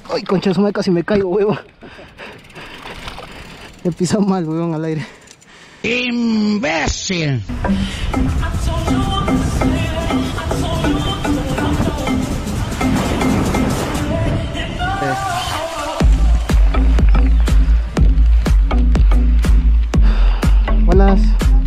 Ay, concha, eso casi me caigo, huevón. He pisado mal, huevón, al aire. ¡Imbécil! Buenas.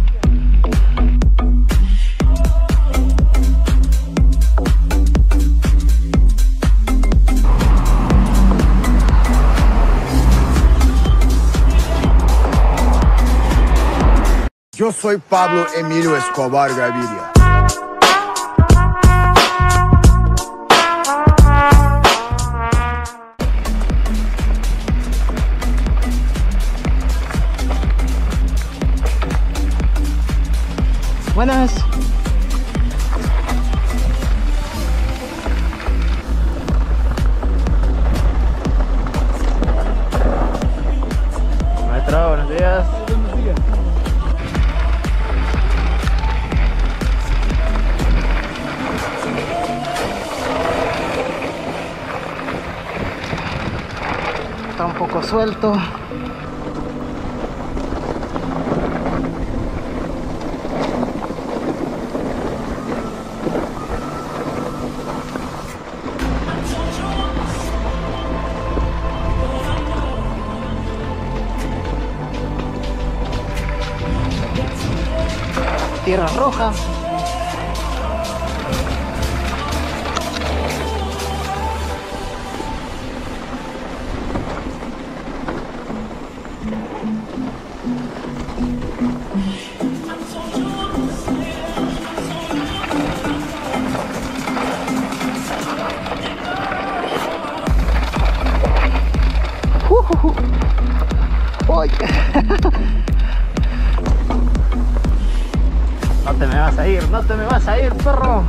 Yo soy Pablo Emilio Escobar Gaviria. Buenas. Maestro, buenos días. Buenos días. Está un poco suelto. Tierra roja. ¡Uy! No te me vas a ir, no te me vas a ir, perro.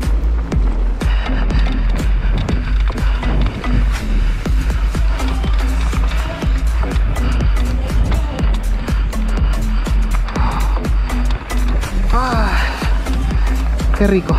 Ah, qué rico.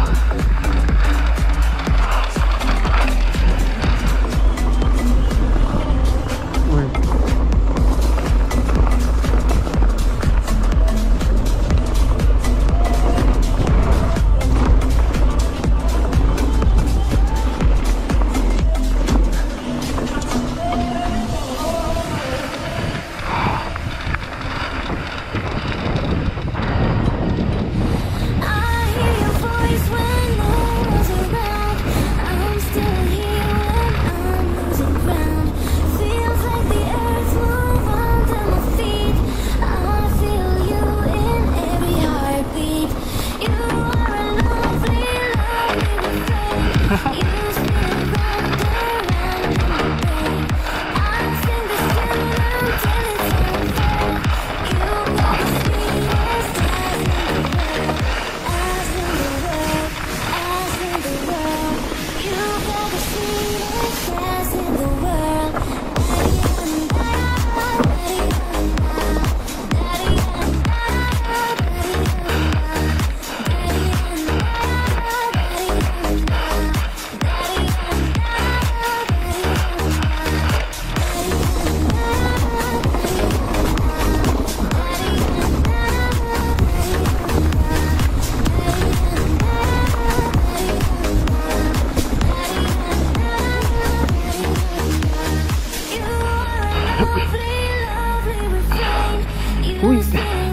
Uy.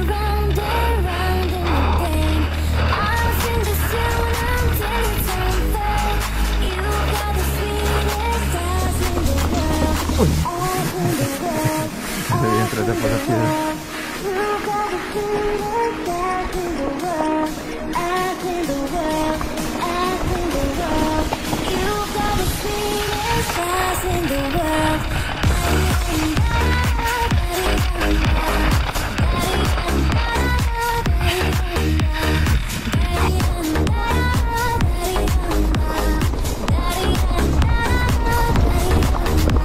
Se viene tras de por la piedra.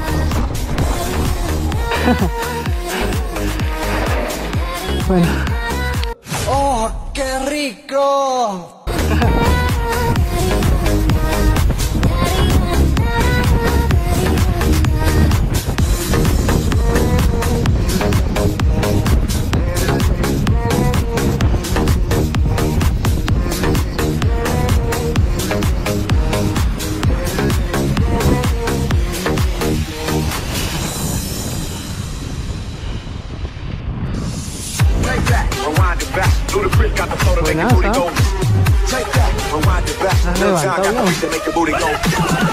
Bueno. Buenaza. Has levantado bien.